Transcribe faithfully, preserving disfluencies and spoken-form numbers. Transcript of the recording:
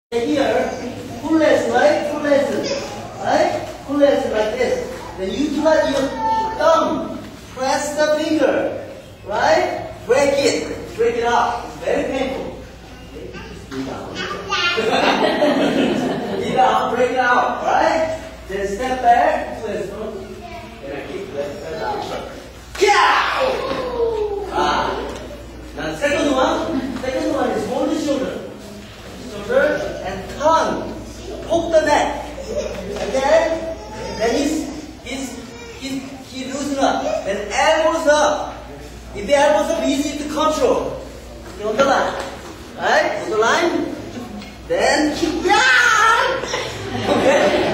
Here, full lesson, right? Full lesson, right? Full lesson like this. Then utilize your thumb, press the finger, right? Break it, break it out. It's very painful. Knee down, knee down, break it out, right? Then step back, twist. Then I kick left, step down. Yeah! Ah. Now second one, second one is hold the shoulder. Shoulder and tongue. Poke the neck. Again. Then he's, he's, he's, he loosen up. Then elbows up. If the elbows up, easy to control. You on the line. Right? On the line. Then kick. Yeah! Okay?